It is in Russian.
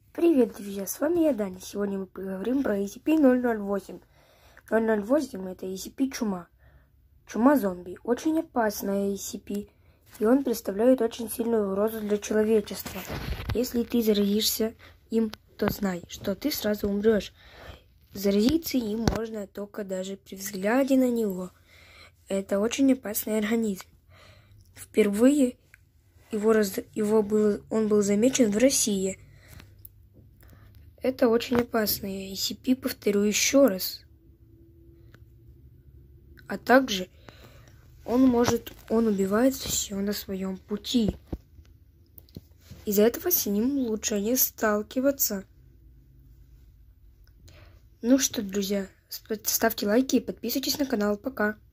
Привет, друзья, с вами я, Даня. Сегодня мы поговорим про SCP-008. 008 это SCP-чума. Чума-зомби. Очень опасная SCP, и он представляет очень сильную угрозу для человечества. Если ты заразишься им, то знай, что ты сразу умрешь. Заразиться им можно только даже при взгляде на него. Это очень опасный организм. Впервые он был замечен в России. Это очень опасное SCP, повторю еще раз. А также он убивает все на своем пути. Из-за этого с ним лучше не сталкиваться. Ну что, друзья, ставьте лайки и подписывайтесь на канал. Пока.